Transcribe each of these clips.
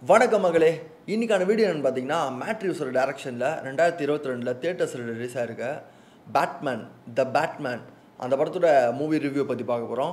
வணக்கம் மகளே, இன்னைக்கான வீடியோ என்னன்னு பார்த்தீங்கன்னா மேட்ரிவ்ஸோட டைரக்ஷனில் 2022 தியேட்டர்ஸில் ரிலீஸ் ஆகிருக்க பேட்மேன் த பேட்மேன் அந்த படத்தோட மூவி ரிவ்யூ பற்றி பார்க்க போகிறோம்.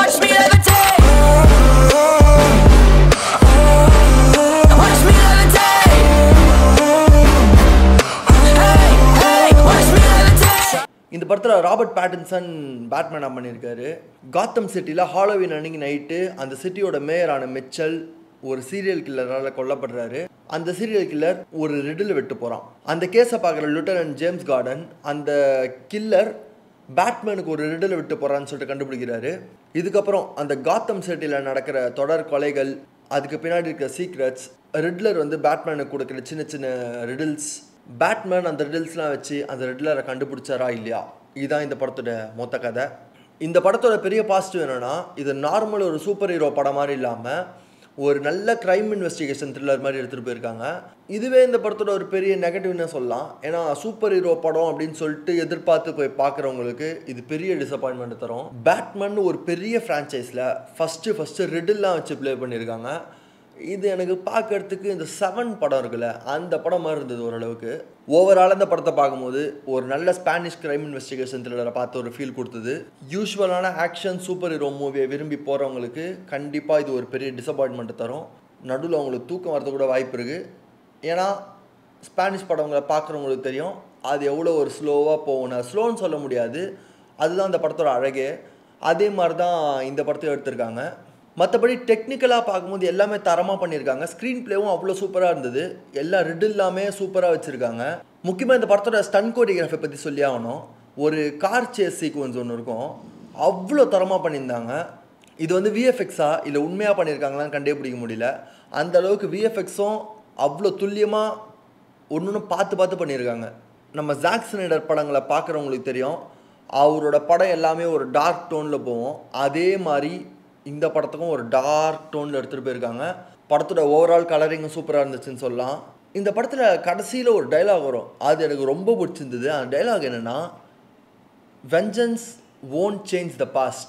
இந்த படத்தில் ராபர்ட் பேட்டின்சன் பேட்மேனாக பண்ணியிருக்காரு. காத்தம் சிட்டியில் ஹாலோவின் அன்னைக்கு நைட்டு அந்த சிட்டியோட மேயரான மிச்சல் ஒரு சீரியல் கில்லரால் கொல்லப்படுறாரு. அந்த சீரியல் கில்லர் ஒரு ரிடில் விட்டு போகிறான். அந்த கேஸை பார்க்குற லியூட்டனன்ட் ஜேம்ஸ் கார்டன் அந்த கில்லர் பேட்மேனுக்கு ஒரு ரிடில் விட்டு போகிறான்னு சொல்லிட்டு கண்டுபிடிக்கிறாரு. இதுக்கப்புறம் அந்த காத்தம் சிட்டியில் நடக்கிற தொடர் கொலைகள், அதுக்கு பின்னாடி இருக்கிற சீக்ரெட்ஸ், ரிட்லர் பேட்மேனுக்கு கொடுக்குற சின்ன சின்ன ரிடில்ஸ், பேட்மேன் அந்த ரிடில்ஸ்லாம் வச்சு அந்த ரிட்லரை கண்டுபிடிச்சாரா இல்லையா, இதுதான் இந்த படத்தோட மொத்த கதை. இந்த படத்தோட பெரிய பாசிட்டிவ் என்னென்னா, இது நார்மல் ஒரு சூப்பர் ஹீரோ படம் மாதிரி இல்லாமல் ஒரு நல்ல க்ரைம் இன்வெஸ்டிகேஷன் த்ரில்லர் மாதிரி எடுத்துகிட்டு போயிருக்காங்க. இதுவே இந்த படத்தோட ஒரு பெரிய நெகட்டிவ்னு சொல்லலாம். ஏன்னா சூப்பர் ஹீரோ படம் அப்படின்னு சொல்லிட்டு எதிர்பார்த்து போய் பார்க்குறவங்களுக்கு இது பெரிய டிசப்பாயின்மெண்ட் தரும். பேட்மேன் ஒரு பெரிய ஃப்ரான்ச்சைஸில் ஃபஸ்ட்டு ரிடில்லாம் வச்சு ப்ளே பண்ணியிருக்காங்க. இது எனக்கு பார்க்கறதுக்கு இந்த 7 படம் இருக்குல்ல, அந்த படம் மாதிரி இருந்தது ஓரளவுக்கு. ஓவரால் அந்த படத்தை பார்க்கும்போது ஒரு நல்ல ஸ்பானிஷ் க்ரைம் இன்வெஸ்டிகேஷன் த்ரில்லரை பார்த்து ஒரு ஃபீல் கொடுத்தது. யூஸ்வலான ஆக்ஷன் சூப்பர் ஹீரோ மூவியை விரும்பி போகிறவங்களுக்கு கண்டிப்பாக இது ஒரு பெரிய டிசப்பாயின்மெண்ட்டை தரும். நடுவில் அவங்களுக்கு தூக்கம் வரது கூட வாய்ப்பு இருக்குது. ஏன்னா ஸ்பானிஷ் படங்களை பார்க்குறவங்களுக்கு தெரியும் அது எவ்வளோ ஒரு ஸ்லோவாக போகணும். ஸ்லோன்னு சொல்ல முடியாது, அதுதான் அந்த படத்தோட அழகே. அதே மாதிரி தான் இந்த படத்தையும் எடுத்திருக்காங்க. மற்றபடி டெக்னிக்கலாக பார்க்கும்போது எல்லாமே தரமாக பண்ணியிருக்காங்க. ஸ்க்ரீன் பிளேவும் அவ்வளோ சூப்பராக இருந்தது. எல்லா ரிடில் எல்லாமே சூப்பராக வச்சுருக்காங்க. முக்கியமாக இந்த படத்தோட ஸ்டன் கோரியோகிராஃபி பற்றி சொல்லி ஆகணும். ஒரு கார் சேஸ் சீக்வன்ஸ் ஒன்று இருக்கும், அவ்வளோ தரமாக பண்ணியிருந்தாங்க. இது விஎஃப்எக்ஸா இல்லை உண்மையாக பண்ணியிருக்காங்களான்னு கண்டே பிடிக்க முடியல. அந்த அளவுக்கு விஎஃப்எக்ஸும் அவ்வளோ துல்லியமாக ஒன்று பார்த்து பண்ணியிருக்காங்க. நம்ம ஜாக் ஸ்னைடர் படங்களை பார்க்குறவங்களுக்கு தெரியும், அவரோட படம் எல்லாமே ஒரு டார்க் டோனில் போகும். அதே மாதிரி இந்த படத்துக்கும் ஒரு டார்க் டோனில் எடுத்துகிட்டு போயிருக்காங்க. படத்தோட ஓவரால் கலரிங்கும் சூப்பராக இருந்துச்சுன்னு சொல்லலாம். இந்த படத்தில் கடைசியில் ஒரு டைலாக் வரும், அது எனக்கு ரொம்ப பிடிச்சிருந்தது. அந்த டைலாக் என்னென்னா, vengeance won't change the past,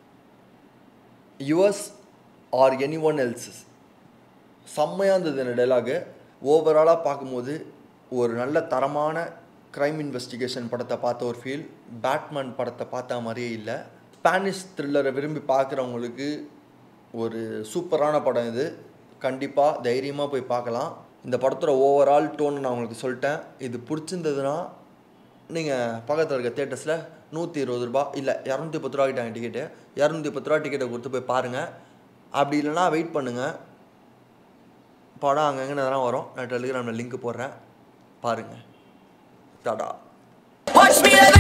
yours or anyone else's. செம்மையாக இருந்தது இந்த டைலாகு. ஓவராலாக பார்க்கும்போது ஒரு நல்ல தரமான க்ரைம் இன்வெஸ்டிகேஷன் படத்தை பார்த்த ஒரு ஃபீல். பேட்மேன் படத்தை பார்த்த மாதிரியே இல்லை. ஸ்பானிஷ் த்ரில்லரை விரும்பி பார்க்குறவங்களுக்கு ஒரு சூப்பரான படம் இது. கண்டிப்பாக தைரியமாக போய் பார்க்கலாம். இந்த படத்தோட ஓவரால் டோன் நான் உங்களுக்கு சொல்லிட்டேன். இது பிடிச்சிருந்ததுன்னா நீங்கள் பக்கத்தில் இருக்க தியேட்டர்ஸில் 120 ரூபா இல்லை 210 ரூபா கிட்டாங்க டிக்கெட்டு. 210 ரூபா டிக்கெட்டை கொடுத்து போய் பாருங்கள். அப்படி இல்லைனா வெயிட் பண்ணுங்கள், படம் அங்கங்கே தான் வரும். நான் டெலிகிராமில் லிங்க் போடுறேன், பாருங்கள். டாடா.